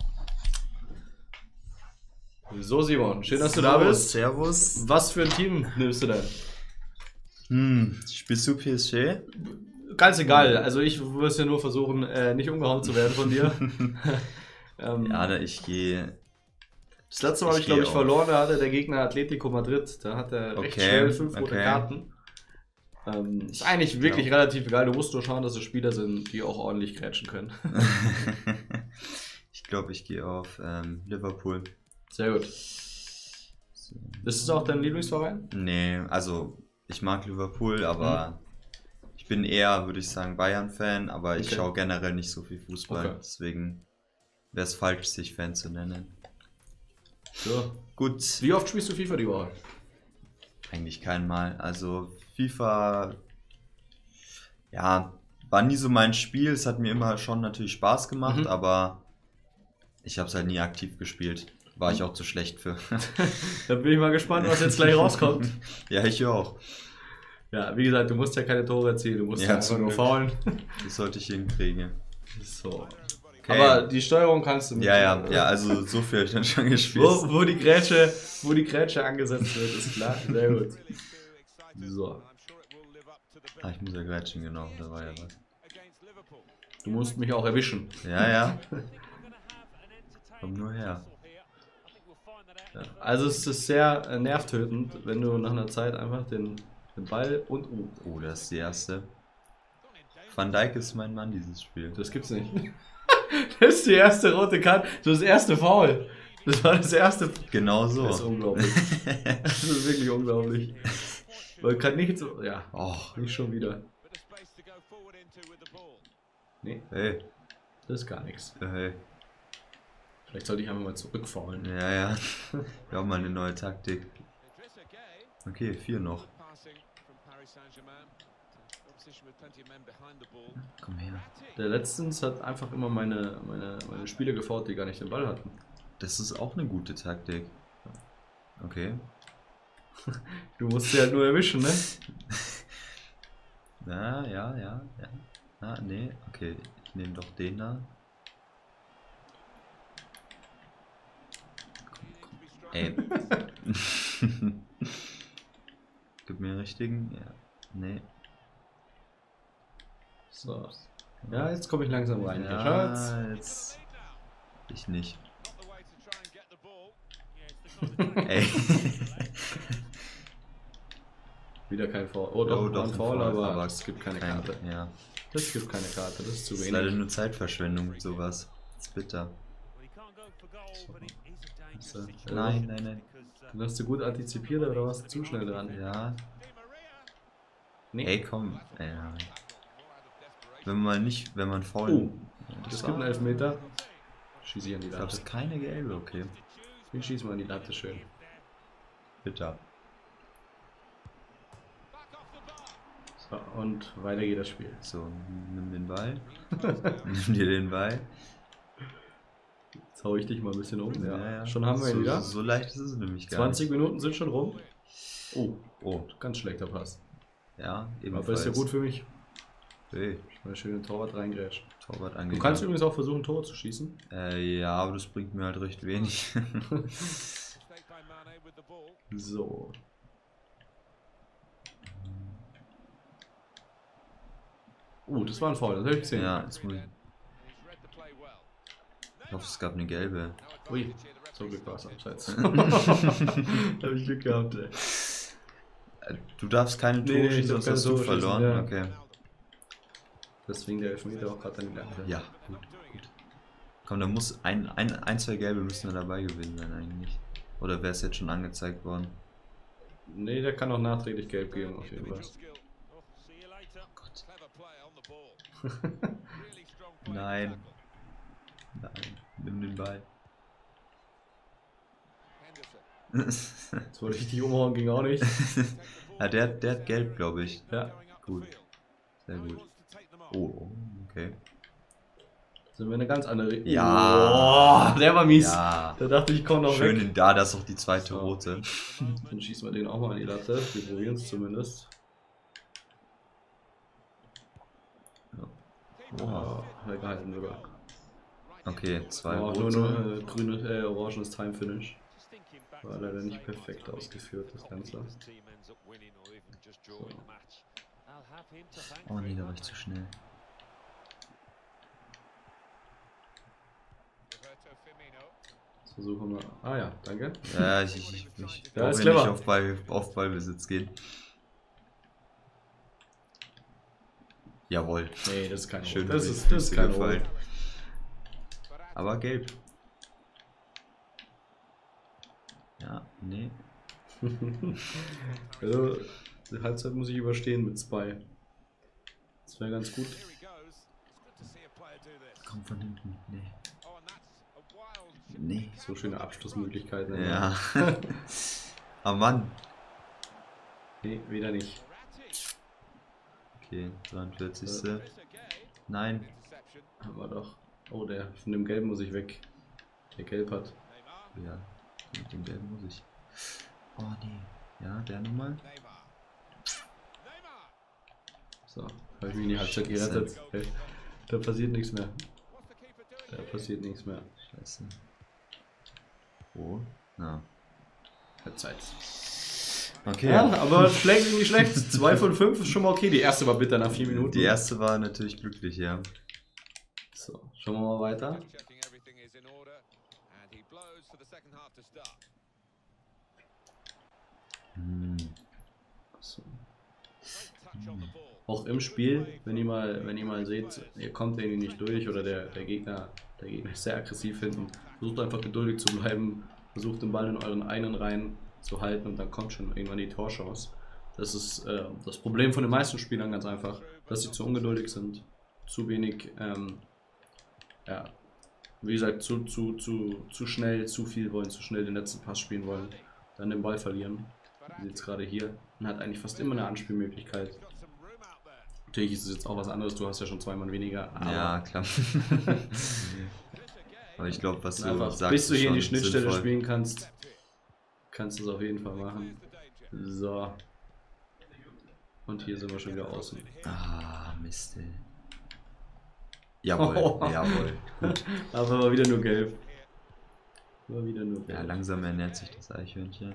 So, Simon, schön, dass du So, da bist. Servus. Was für ein Team nimmst du denn? Hm, spielst du P S G? Ganz egal. Also ich würde ja nur versuchen, äh, nicht umgehauen zu werden von dir. ähm, Ja, da ich gehe. das letzte Mal habe ich, ich glaube gehe ich, auf. verloren. Da hatte der Gegner Atletico Madrid. Da hat er recht Okay, schnell fünf rote okay. Karten. Ähm, ist eigentlich wirklich Ja. relativ egal. Du musst nur schauen, dass es Spieler sind, die auch ordentlich grätschen können. Ich glaube, ich gehe auf ähm, Liverpool. Sehr gut. So. Ist es auch dein Lieblingsverein? Nee, also ich mag Liverpool, aber ich bin eher, würde ich sagen, Bayern-Fan, aber ich Okay. schaue generell nicht so viel Fußball. Okay. Deswegen wäre es falsch, sich Fan zu nennen. So. Gut, Wie oft spielst du FIFA die Woche? eigentlich kein Mal. Also FIFA, ja, war nie so mein Spiel. Es hat mir immer schon natürlich Spaß gemacht, Mhm. aber ich habe es halt nie aktiv gespielt. War ich auch zu schlecht für. Da bin ich mal gespannt, was jetzt gleich rauskommt. Ja, ich auch. Ja, wie gesagt, du musst ja keine Tore erzielen, du musst Ja, ja einfach zum nur Glück. faulen. Das sollte ich hinkriegen. So. Okay. Aber die Steuerung kannst du mit. Ja, ja, ja, also so viel habe ich dann schon gespielt. Wo, wo, die Grätsche, wo die Grätsche angesetzt wird, ist klar. Sehr gut. So. Ah, ich muss ja grätschen, genau, da war ja was. Du musst mich auch erwischen. Ja, ja. Komm nur her. Ja. Also es ist sehr äh, nervtötend, wenn du nach einer Zeit einfach den, den Ball und... Uh, Oh, das ist die erste. Van Dijk ist mein Mann, dieses Spiel. das gibt's nicht. Das ist die erste rote Karte. Das ist das erste Foul. Das war das erste... Genau so. Das ist unglaublich. Das ist wirklich unglaublich. Man kann nicht so... Ja, Oh, nicht schon wieder. Nee, hey, das ist gar nichts. hey. Vielleicht sollte ich einfach mal zurückfaulen. Ja, ja. Wir haben mal eine neue Taktik. Okay, vier noch. Komm her. Der letztens hat einfach immer meine, meine, meine Spieler gefault, die gar nicht den Ball hatten. Das ist auch eine gute Taktik. Okay. Du musst sie halt nur erwischen, ne? Ja, ja, ja, ja. Ah, nee, okay. Ich nehme doch den da. Ey. Gib mir einen richtigen. Ja. Nee. So. Ja, jetzt komme ich langsam rein. Ja, Schatz. Ja, jetzt. Ich nicht. Ey. Wieder kein Foul. Oh doch, Oh, war doch, ein ein Foul, Foul, aber, aber es gibt keine Kein- Karte. Ja. Das gibt keine Karte, das ist zu Das ist leider wenig. nur Zeitverschwendung, sowas. Das ist bitter. So. Nein, nein, nein. Den hast du gut antizipiert, oder warst du zu schnell dran? Ja. Nee. Ey, komm. Ja. Wenn man nicht, wenn man faul. Oh, das es gibt einen war, Elfmeter. Schieße ich an die ich glaube, es Latte. ist keine gelbe, okay. Ich schieße mal an die Latte, schön. Bitter. So, und weiter geht das Spiel. So, nimm den Ball. Nimm dir den Ball. Jetzt hau ich dich mal ein bisschen um. Ja, Ja, ja. schon haben wir so, ihn wieder. So leicht ist es nämlich gar zwanzig Minuten sind schon rum. Oh, nicht. Oh, ganz schlechter Pass. ja, ebenfalls. Aber ist ja gut für mich. Hey, Ich mal schön den Torwart reingrätsch. Torwart Du angegangen. kannst übrigens auch versuchen, Tore zu schießen. Äh, ja, aber das bringt mir halt recht wenig. So. Oh, das war ein Foul, das habe ich gesehen. Ja, jetzt muss ich. Ich hoffe, es gab eine gelbe. Ui, so Glück war es abseits. Habe ich Glück gehabt, ey. Äh, Du darfst keine Nee, Tore nee, ich schießen, darf sonst keine hast du Tore schießen, verloren. ja. Okay. Deswegen der Elfmeter auch gerade an die Latte. Ja, gut, gut. Komm, da muss ein, ein, ein, zwei gelbe müssen da dabei gewesen sein eigentlich. Oder wäre es jetzt schon angezeigt worden? Nee, der kann auch nachträglich gelb geben, auf jeden Fall. Gott. Nein. Nein. Nimm den Ball. Jetzt wollte ich dich umhauen, ging auch nicht. Ja, der, der hat gelb, glaube ich. Ja. Gut. Sehr gut. Oh, oh, okay. Sind wir eine ganz andere. Ja. Oh, der war mies. Ja. Da dachte ich, ich komme noch Schön weg. in da, das ist auch die zweite So. rote. Dann schießen wir den auch mal an die Latte. Wir probieren es zumindest. Oha. Ja, gehalten sogar. Okay, zwei Oh, rote. nur, nur äh, grünes, äh, orangenes Time Finish. War leider nicht perfekt ausgeführt, das Ganze. So. Oh nee, da war ich zu schnell. Jetzt versuchen wir. Ah ja, danke. Ja, ich, ich, ich, ich Ja, brauche ist ja nicht clever. auf, Ball, auf Ballbesitz gehen. Jawohl. Nee, das ist kein Schön Rot. Das über die ist, das ist Füße kein gefallen. Rot. Aber gelb. Ja, nee. Also, die Halbzeit muss ich überstehen mit zwei. Das wäre ganz gut. Komm von hinten. Nee. Nee. So schöne Abschlussmöglichkeiten. immer. Ja. Ah Mann. Nee, wieder nicht. Okay, dreiundvierzigste Nein. Aber doch. Oh, der von dem Gelb muss ich weg. Der Gelb hat. Ja, mit dem gelben muss ich. Oh nee. Ja, der nochmal. So, habe ich mich in die Halbzeit gerettet. Okay. Da passiert nichts mehr. Da passiert nichts mehr. Scheiße. Oh, na. Halbzeit. Okay. Ja, aber schlägt irgendwie schlecht. zwei von fünf ist schon mal okay. Die erste war bitter nach vier Minuten. Die erste war natürlich glücklich, ja. So, schauen wir mal weiter. Hm. So. Auch im Spiel, wenn ihr mal, wenn ihr mal seht, ihr kommt irgendwie nicht durch oder der, der Gegner, der Gegner ist sehr aggressiv hinten, versucht einfach geduldig zu bleiben, versucht den Ball in euren eigenen Reihen zu halten und dann kommt schon irgendwann die Torchance. Das ist äh, das Problem von den meisten Spielern ganz einfach, dass sie zu ungeduldig sind, zu wenig, ähm, ja, wie gesagt, zu, zu, zu, zu schnell, zu viel wollen, zu schnell den letzten Pass spielen wollen, dann den Ball verlieren. Jetzt gerade hier und hat eigentlich fast immer eine Anspielmöglichkeit. Natürlich ist es jetzt auch was anderes, du hast ja schon zweimal weniger. Aber Ja, klar. Aber ich glaube, was du einfach, sagst, bis du ist hier in die schon Schnittstelle sinnvoll. spielen kannst, kannst du es auf jeden Fall machen. So. Und hier sind wir schon wieder außen. Ah, Mist, ey. Jawohl, Oh. jawohl. Aber war wieder nur gelb. War wieder nur gelb. Ja, langsam ernährt sich das Eichhörnchen.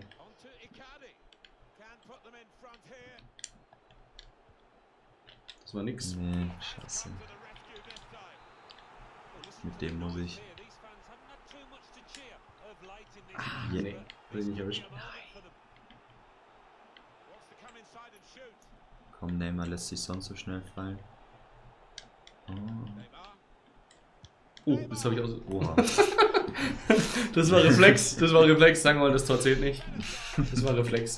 Das war nix. Nee, scheiße. Mit dem muss ich. Ah, je- Nee, will ich nicht erwischen. Komm, Neymar lässt sich sonst so schnell fallen. Oh. Oh, das habe ich aus. Oha. Das war Reflex, das war Reflex, sagen wir mal, das Tor zählt nicht. Das war Reflex.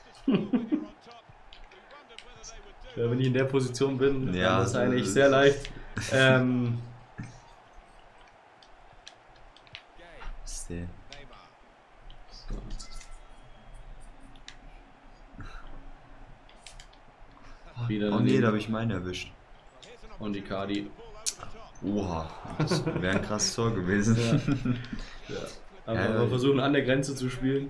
Ja, wenn ich in der Position bin, Ja, dann ist das das eigentlich ist- sehr leicht. Ähm, Ist der. so. Wieder Oh nee, daneben. da habe ich meine erwischt. Und die Cardi. Oha, das wäre ein krasses Tor gewesen. Ja. Aber Ja, wir versuchen an der Grenze zu spielen.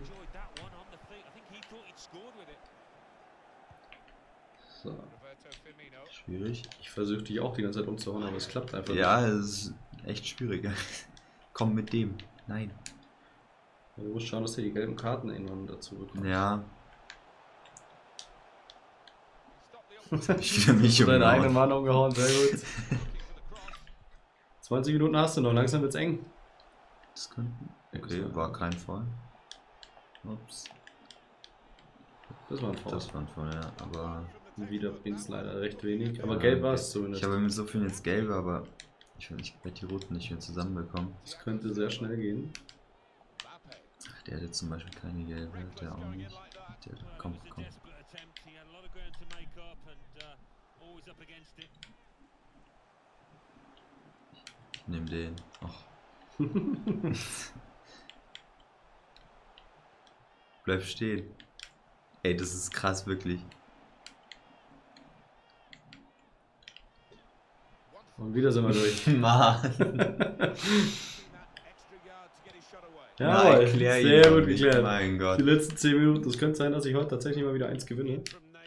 So. Schwierig. Ich versuche dich auch die ganze Zeit umzuhauen, aber es klappt einfach Ja, es ist echt schwierig. Komm mit dem. Nein. nicht. Du musst schauen, dass du die gelben Karten irgendwann dazu bekommst. Ja. Jetzt hab ich wieder mich Du deine eigenen umgehauen. Mann umgehauen, sehr gut. zwanzig Minuten hast du noch, langsam wird's eng. Das könnten. Okay, war kein Fall. Ups. Das war ein Foul. Das war ein Fall, ja. Aber. Wieder bringt's leider recht wenig, aber Ja, gelb war es Ich zumindest. habe mit so viel ins Gelbe, aber ich, ich werde die Roten nicht mehr zusammenbekommen. Das könnte sehr schnell gehen. Ach, der hatte zum Beispiel keine Gelbe, der auch nicht. Der, komm, komm. Ich nehme den. Och. Bleib stehen. Ey, das ist krass, wirklich. Und wieder sind wir durch. Mann. Ja, Na, erklär ihn sehr doch gut nicht, geklärt. mein Gott. Die letzten zehn Minuten. Das könnte sein, dass ich heute tatsächlich mal wieder eins gewinne.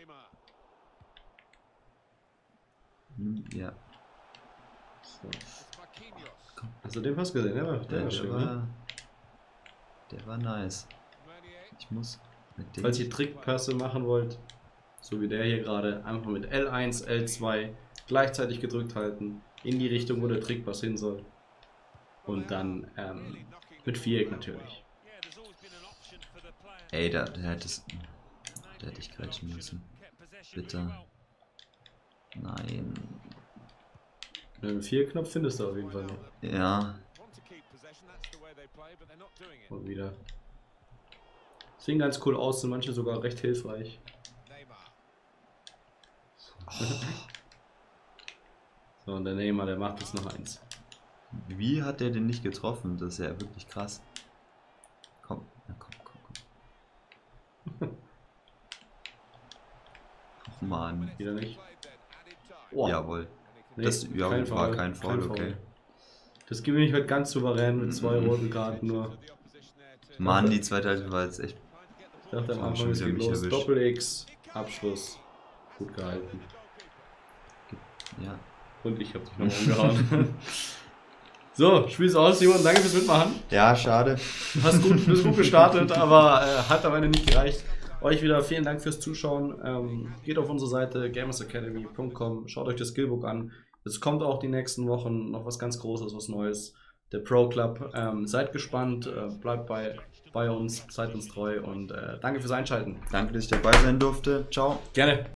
Hm, Ja, So. Hast du den Pass gesehen? Der war, der der, war der, schön, ne? war, der war nice. Ich muss mit dem. Falls ihr Trickpässe machen wollt, so wie der hier gerade, einfach mit L eins, L zwei gleichzeitig gedrückt halten, in die Richtung, wo der Trickpass hin soll. Und dann ähm, mit Viereck natürlich. Ey, da, der hätte es. Der hätte ich greifen müssen. Bitte. Nein. Den Vierknopf findest du auf jeden Fall noch. Ja. Und wieder. Sehen ganz cool aus, sind manche sogar recht hilfreich. So, und der Neymar, der macht jetzt noch eins. Wie hat der den nicht getroffen? Das ist ja wirklich krass. Komm, na komm, komm, komm. Och man. Wieder nicht. Jawohl. Nee, Das ja, kein war Foul, kein Foul, kein okay. Foul. Das gewinne ich heute ganz souverän mit zwei Mhm. roten Karten nur. Mann, die zweite Halbzeit war jetzt echt. Ich dachte am Haben Anfang, schon es wieder geht mich los. erwischt. Doppel-X, Abschluss. Gut gehalten. Ja. Und ich hab dich noch umgehauen. So, Spiel ist aus, Simon. Danke fürs Mitmachen. Ja, schade. Hast gut, bist gut gestartet, aber äh, hat am Ende nicht gereicht. Euch wieder vielen Dank fürs Zuschauen. Ähm, geht auf unsere Seite gamers academy punkt com, schaut euch das Skillbook an. Es kommt auch die nächsten Wochen noch was ganz Großes, was Neues. Der Pro Club. Ähm, seid gespannt, äh, bleibt bei, bei uns, seid uns treu und äh, danke fürs Einschalten. Danke, dass ich dabei sein durfte. Ciao. Gerne.